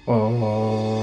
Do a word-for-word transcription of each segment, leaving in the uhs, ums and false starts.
ओ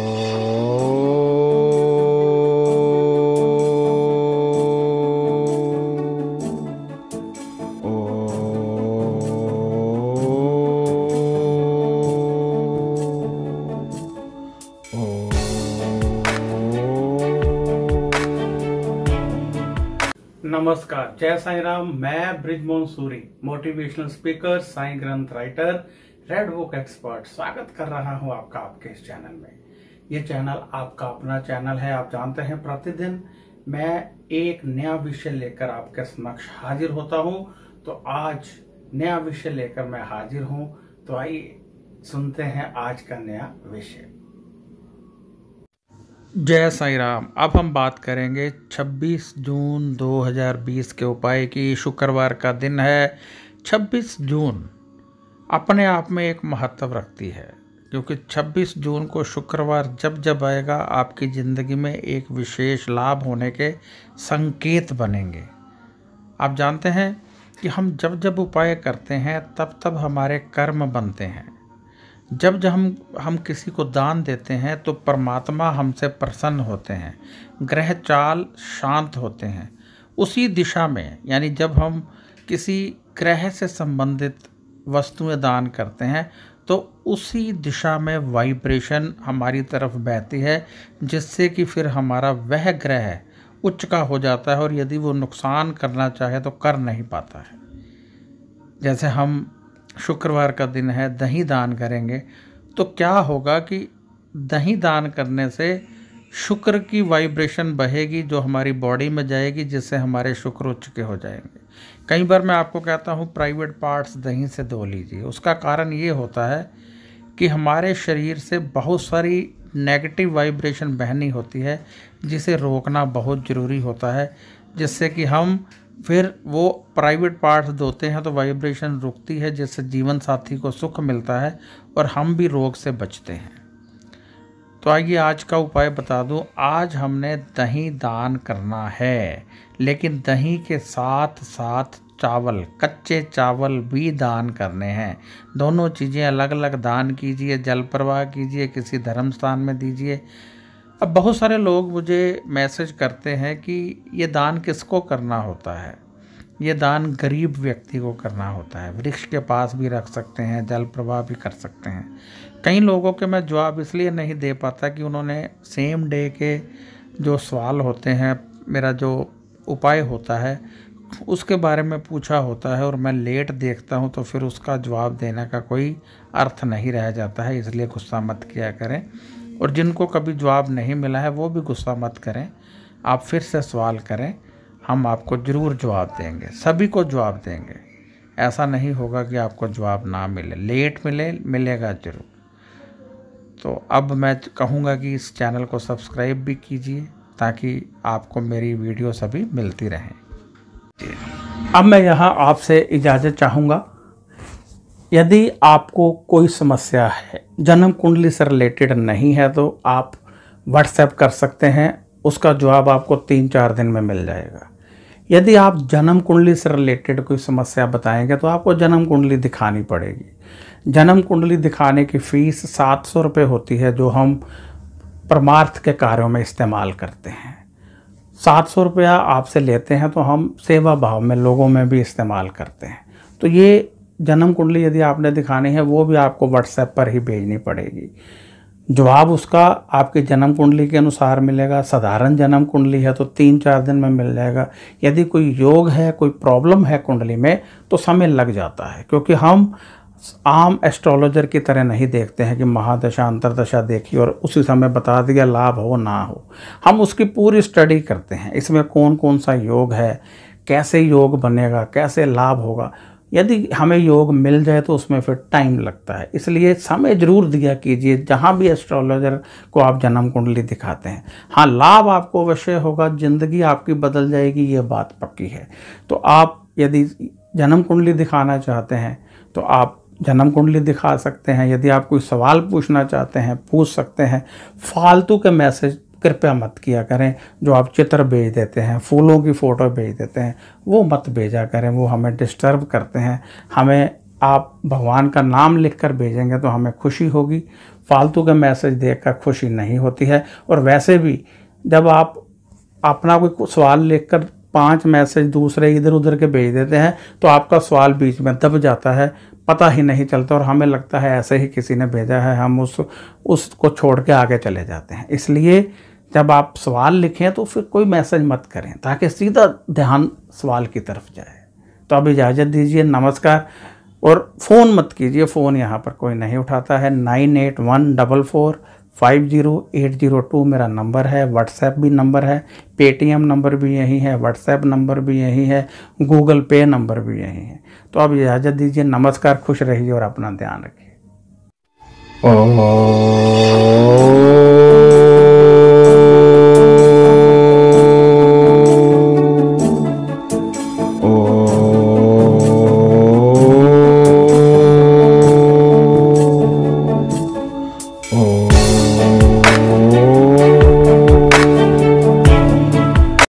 नमस्कार, जय साईं राम। मैं ब्रिजमोहन सूरी, मोटिवेशनल स्पीकर, साईं ग्रंथ राइटर, रेड बुक एक्सपर्ट, स्वागत कर रहा हूं आपका आपके इस चैनल में। ये चैनल आपका अपना चैनल है। आप जानते हैं प्रतिदिन मैं एक नया विषय लेकर आपके समक्ष हाजिर होता हूं। तो आज नया विषय लेकर मैं हाजिर हूं। तो आइए सुनते हैं आज का नया विषय। जय साईं राम। अब हम बात करेंगे छब्बीस जून दो हज़ार बीस के उपाय की। शुक्रवार का दिन है। छब्बीस जून अपने आप में एक महत्व रखती है, क्योंकि छब्बीस जून को शुक्रवार जब जब आएगा आपकी ज़िंदगी में एक विशेष लाभ होने के संकेत बनेंगे। आप जानते हैं कि हम जब जब उपाय करते हैं तब तब हमारे कर्म बनते हैं। जब जब हम हम किसी को दान देते हैं तो परमात्मा हमसे प्रसन्न होते हैं, ग्रह चाल शांत होते हैं। उसी दिशा में, यानी जब हम किसी ग्रह से संबंधित वस्तुएं दान करते हैं तो उसी दिशा में वाइब्रेशन हमारी तरफ बहती है, जिससे कि फिर हमारा वह ग्रह उच्च का हो जाता है और यदि वो नुकसान करना चाहे तो कर नहीं पाता है। जैसे हम शुक्रवार का दिन है, दही दान करेंगे तो क्या होगा कि दही दान करने से शुक्र की वाइब्रेशन बहेगी जो हमारी बॉडी में जाएगी, जिससे हमारे शुक्र उच्च के हो जाएंगे। कई बार मैं आपको कहता हूँ प्राइवेट पार्ट्स दही से धो लीजिए। उसका कारण ये होता है कि हमारे शरीर से बहुत सारी नेगेटिव वाइब्रेशन बहनी होती है, जिसे रोकना बहुत ज़रूरी होता है, जिससे कि हम फिर वो प्राइवेट पार्ट्स धोते हैं तो वाइब्रेशन रुकती है, जिससे जीवन साथी को सुख मिलता है और हम भी रोग से बचते हैं। तो आइए आज का उपाय बता दूं। आज हमने दही दान करना है, लेकिन दही के साथ साथ चावल, कच्चे चावल भी दान करने हैं। दोनों चीज़ें अलग अलग दान कीजिए, जल प्रवाह कीजिए, किसी धर्म स्थान में दीजिए। अब बहुत सारे लोग मुझे मैसेज करते हैं कि ये दान किसको करना होता है। ये दान गरीब व्यक्ति को करना होता है। वृक्ष के पास भी रख सकते हैं, जल प्रवाह भी कर सकते हैं। कई लोगों के मैं जवाब इसलिए नहीं दे पाता कि उन्होंने सेम डे के जो सवाल होते हैं, मेरा जो उपाय होता है उसके बारे में पूछा होता है और मैं लेट देखता हूं, तो फिर उसका जवाब देने का कोई अर्थ नहीं रह जाता है। इसलिए गुस्सा मत किया करें। और जिनको कभी जवाब नहीं मिला है वो भी गुस्सा मत करें। आप फिर से सवाल करें, हम आपको ज़रूर जवाब देंगे, सभी को जवाब देंगे। ऐसा नहीं होगा कि आपको जवाब ना मिले, लेट मिले, मिलेगा ज़रूर। तो अब मैं कहूँगा कि इस चैनल को सब्सक्राइब भी कीजिए ताकि आपको मेरी वीडियो सभी मिलती रहें। अब मैं यहाँ आपसे इजाज़त चाहूँगा। यदि आपको कोई समस्या है, जन्म कुंडली से रिलेटेड नहीं है, तो आप व्हाट्सएप कर सकते हैं। उसका जवाब आपको तीन चार दिन में मिल जाएगा। यदि आप जन्म कुंडली से रिलेटेड कोई समस्या बताएंगे तो आपको जन्म कुंडली दिखानी पड़ेगी। जन्म कुंडली दिखाने की फ़ीस सात सौ रुपये होती है, जो हम परमार्थ के कार्यों में इस्तेमाल करते हैं। सात सौ रुपया आपसे लेते हैं तो हम सेवा भाव में लोगों में भी इस्तेमाल करते हैं। तो ये जन्म कुंडली यदि आपने दिखानी है वो भी आपको व्हाट्सएप पर ही भेजनी पड़ेगी। जवाब उसका आपकी जन्म कुंडली के अनुसार मिलेगा। साधारण जन्म कुंडली है तो तीन चार दिन में मिल जाएगा। यदि कोई योग है, कोई प्रॉब्लम है कुंडली में, तो समय लग जाता है, क्योंकि हम आम एस्ट्रोलॉजर की तरह नहीं देखते हैं कि महादशा अंतरदशा देखी और उसी समय बता दिया लाभ हो ना हो। हम उसकी पूरी स्टडी करते हैं, इसमें कौन कौन सा योग है, कैसे योग बनेगा, कैसे लाभ होगा। यदि हमें योग मिल जाए तो उसमें फिर टाइम लगता है, इसलिए समय ज़रूर दिया कीजिए जहाँ भी एस्ट्रोलॉजर को आप जन्म कुंडली दिखाते हैं। हाँ, लाभ आपको अवश्य होगा, ज़िंदगी आपकी बदल जाएगी, ये बात पक्की है। तो आप यदि जन्म कुंडली दिखाना चाहते हैं तो आप जन्म कुंडली दिखा सकते हैं। यदि आप कोई सवाल पूछना चाहते हैं पूछ सकते हैं। फालतू के मैसेज कृपया मत किया करें। जो आप चित्र भेज देते हैं, फूलों की फ़ोटो भेज देते हैं, वो मत भेजा करें, वो हमें डिस्टर्ब करते हैं। हमें आप भगवान का नाम लिखकर भेजेंगे तो हमें खुशी होगी। फालतू के मैसेज देखकर खुशी नहीं होती है। और वैसे भी जब आप अपना कोई सवाल लिखकर पांच मैसेज दूसरे इधर उधर के भेज देते हैं तो आपका सवाल बीच में दब जाता है, पता ही नहीं चलता और हमें लगता है ऐसे ही किसी ने भेजा है, हम उस उसको छोड़ के आगे चले जाते हैं। इसलिए जब आप सवाल लिखें तो फिर कोई मैसेज मत करें ताकि सीधा ध्यान सवाल की तरफ जाए। तो अब इजाज़त दीजिए, नमस्कार। और फ़ोन मत कीजिए, फ़ोन यहाँ पर कोई नहीं उठाता है। Nine eight one double four five zero eight zero two मेरा नंबर है, व्हाट्सएप भी नंबर है, पेटीएम नंबर भी यही है, व्हाट्सएप नंबर भी यही है, गूगल पे नंबर भी यही है। तो अब इजाज़त दीजिए, नमस्कार, खुश रहिए और अपना ध्यान रखिए। ओ